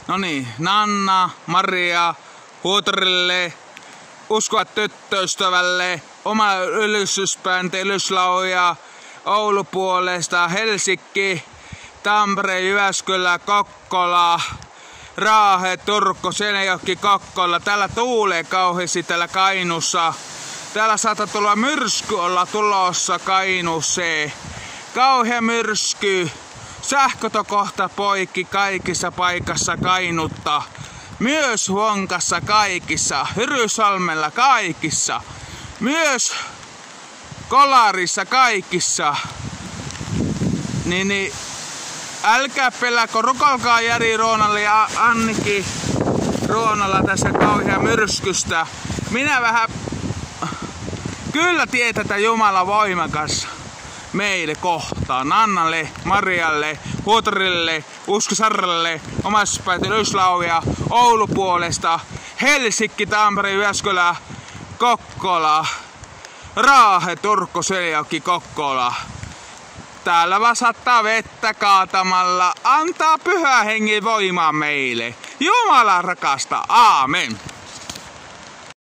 No niin, Nanna, Maria, Huutorille, uskoa tyttöystävälle, oma ylistysbändi Ylislauja, Oulu puolesta, Helsinki, Tampere, Jyväskylä, Kokkola, Raahe, Turku, Seinäjoki, Kokkola. Täällä tuulee kauheasti täällä Kainuussa. Täällä saattaa tulla myrsky olla tulossa Kainuuseen. Kauhea myrsky. Sähköt on kohta poikki kaikissa paikassa Kainutta. Myös Huonkassa kaikissa. Hyrysalmella kaikissa. Myös Kolarissa kaikissa. Niin, älkää peläkö, rukolkaa Jari Ruonalle ja Anniki Ruonalla tässä kauhea myrskystä. Minä vähän kyllä tietätä Jumala voimakas meille kohtaan. Nannalle, Marialle, Huutorille, Usko Sarralle, omaispäät Ylislauja, Oulu puolesta, Helsinki, Tampere, Jyväskylä, Kokkola, Raahe, Turku, Seinäjoki, Kokkola. Täällä vaan sattaa vettä kaatamalla. Antaa pyhä hengen voimaa meille. Jumala rakasta. Aamen.